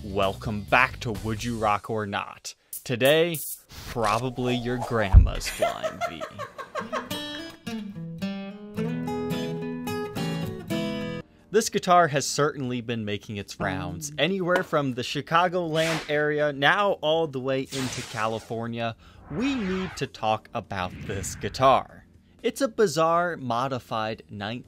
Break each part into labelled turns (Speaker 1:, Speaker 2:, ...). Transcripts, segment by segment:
Speaker 1: Welcome back to Would You Rock or Not. Today, probably your grandma's Flying V. This guitar has certainly been making its rounds, anywhere from the Chicagoland area now all the way into California. We need to talk about this guitar. It's a bizarre, modified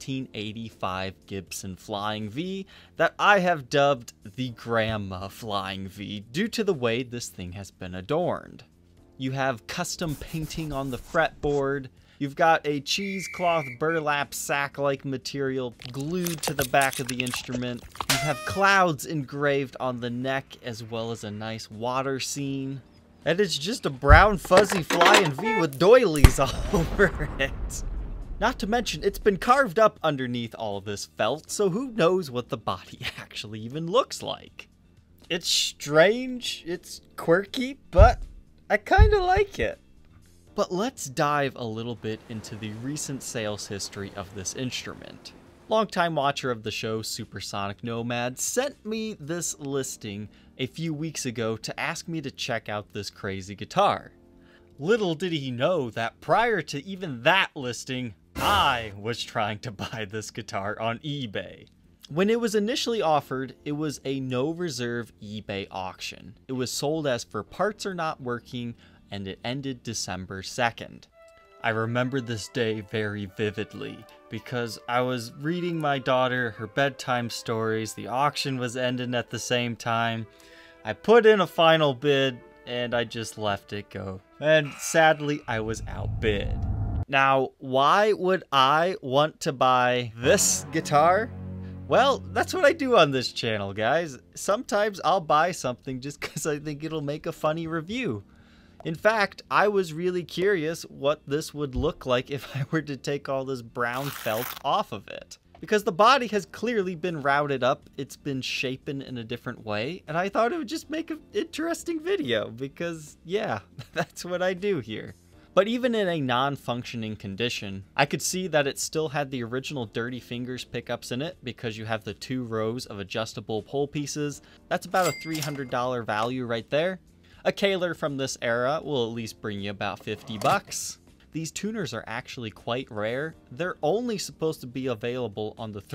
Speaker 1: 1985 Gibson Flying V that I have dubbed the Grandma Flying V due to the way this thing has been adorned. You have custom painting on the fretboard, you've got a cheesecloth burlap sack-like material glued to the back of the instrument, you have clouds engraved on the neck as well as a nice water scene. And it's just a brown fuzzy Flying V with doilies all over it. Not to mention, it's been carved up underneath all of this felt, so who knows what the body actually even looks like. It's strange, it's quirky, but I kinda like it. But let's dive a little bit into the recent sales history of this instrument. Longtime watcher of the show, Supersonic Nomad, sent me this listing a few weeks ago to ask me to check out this crazy guitar. Little did he know that prior to even that listing, I was trying to buy this guitar on eBay. When it was initially offered, it was a no reserve eBay auction. It was sold as for parts are not working, and it ended December 2nd. I remember this day very vividly because I was reading my daughter her bedtime stories, the auction was ending at the same time. I put in a final bid and I just let it go. And sadly, I was outbid. Now, why would I want to buy this guitar? Well, that's what I do on this channel, guys. Sometimes I'll buy something just because I think it'll make a funny review. In fact, I was really curious what this would look like if I were to take all this brown felt off of it. Because the body has clearly been routed up, it's been shapen in a different way, and I thought it would just make an interesting video because, yeah, that's what I do here. But even in a non-functioning condition, I could see that it still had the original Dirty Fingers pickups in it because you have the 2 rows of adjustable pull pieces. That's about a $300 value right there. A Kahler from this era will at least bring you about 50 bucks. These tuners are actually quite rare. They're only supposed to be available on the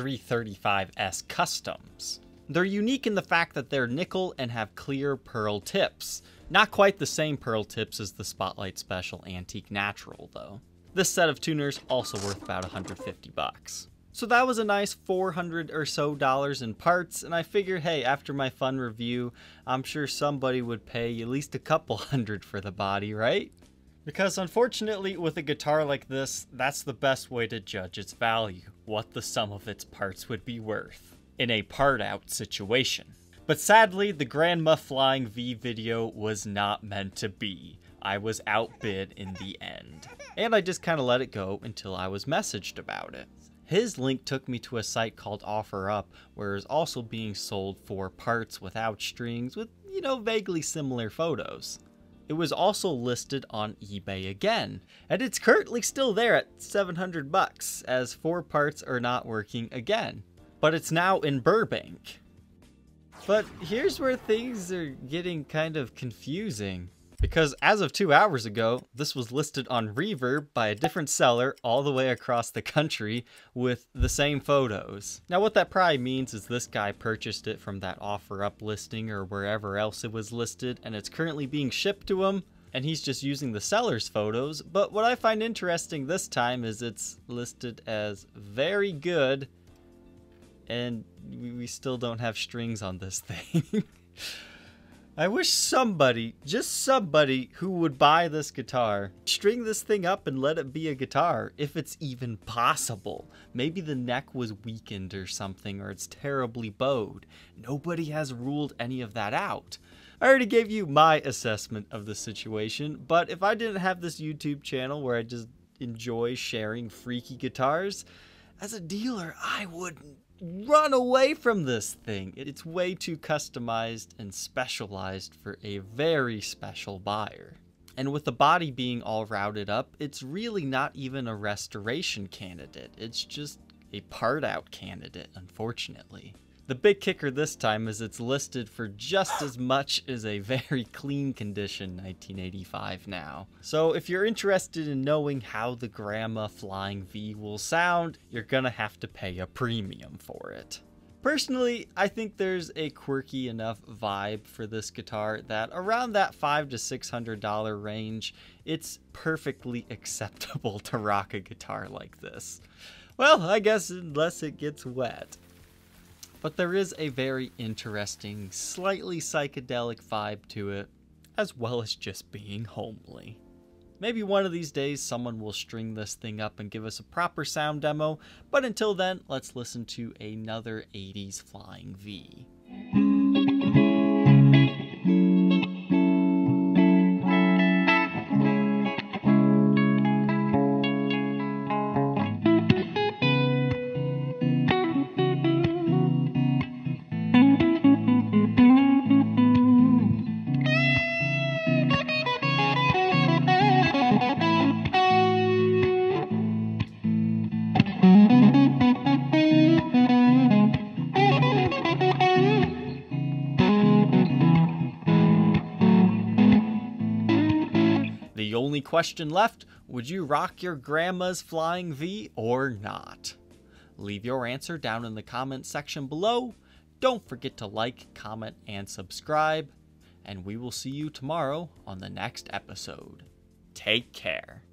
Speaker 1: 335S Customs. They're unique in the fact that they're nickel and have clear pearl tips. Not quite the same pearl tips as the Spotlight Special Antique Natural though. This set of tuners also worth about 150 bucks. So that was a nice $400 or so in parts, and I figured, hey, after my fun review, I'm sure somebody would pay at least a couple hundred for the body, right? Because unfortunately, with a guitar like this, that's the best way to judge its value, what the sum of its parts would be worth, in a part-out situation. But sadly, the Grandma Flying V video was not meant to be. I was outbid in the end. And I just kind of let it go until I was messaged about it. His link took me to a site called OfferUp, where it's also being sold for parts without strings with, vaguely similar photos. It was also listed on eBay again, and it's currently still there at 700 bucks, as 4 parts are not working again. But it's now in Burbank. But here's where things are getting kind of confusing. Because as of 2 hours ago, this was listed on Reverb by a different seller all the way across the country with the same photos. Now what that probably means is this guy purchased it from that OfferUp listing or wherever else it was listed, and it's currently being shipped to him, and he's just using the seller's photos. But what I find interesting this time is it's listed as very good, and we still don't have strings on this thing. I wish somebody, just somebody, who would buy this guitar, string this thing up and let it be a guitar, if it's even possible. Maybe the neck was weakened or something, or it's terribly bowed. Nobody has ruled any of that out. I already gave you my assessment of the situation, but if I didn't have this YouTube channel where I just enjoy sharing freaky guitars, as a dealer, I wouldn't run away from this thing. It's way too customized and specialized for a very special buyer. And with the body being all routed up, it's really not even a restoration candidate. It's just a part out candidate, unfortunately. The big kicker this time is it's listed for just as much as a very clean condition 1985 now. So if you're interested in knowing how the Grandma Flying V will sound, you're gonna have to pay a premium for it. Personally, I think there's a quirky enough vibe for this guitar that around that $500 to $600 range, it's perfectly acceptable to rock a guitar like this. Well, I guess unless it gets wet. But there is a very interesting, slightly psychedelic vibe to it, as well as just being homely. Maybe one of these days someone will string this thing up and give us a proper sound demo, but until then, let's listen to another 80s Flying V. The only question left, would you rock your grandma's Flying V or not? Leave your answer down in the comment section below. Don't forget to like, comment, and subscribe. And we will see you tomorrow on the next episode. Take care.